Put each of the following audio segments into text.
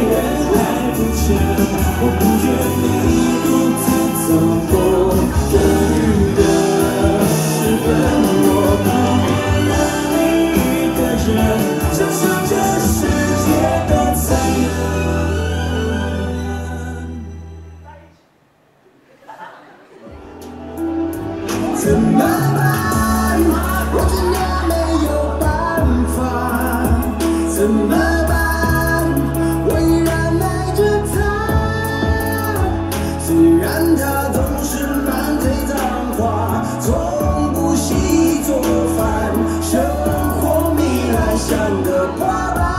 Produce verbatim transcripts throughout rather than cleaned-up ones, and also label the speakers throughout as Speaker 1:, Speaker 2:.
Speaker 1: 人还不迟，我不愿你独自走过风雨的时分，我不愿让你一个人承受这世界的残忍。怎么办？我真的没有办法。怎么办？我依然爱着他，虽然他总是满嘴脏话，从不洗做饭，生活糜烂像个爸爸。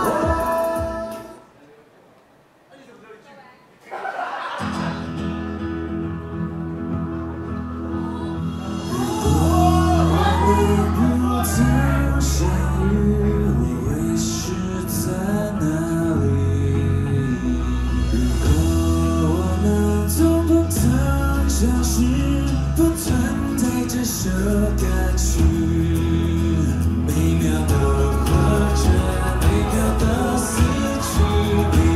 Speaker 1: 不曾相遇，我会是在哪里？如果我们从不曾消失，不存在这首歌曲，每秒都活着，每秒都死去。